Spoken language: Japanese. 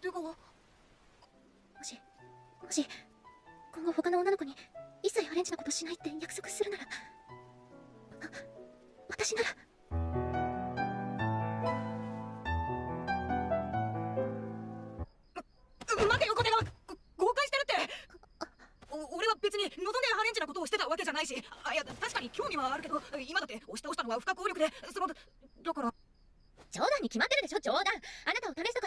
手が。もし今後他の女の子に一切アレンジのことしないって約束するなら、私なら。 待てよ、小手川。誤解してるって。俺は別に望んでアレンジなことをしてたわけじゃないし、いや確かに興味はあるけど、今だって押し倒したのは不可抗力で、だから。 冗談に決まってるでしょ、冗談。あなたを試した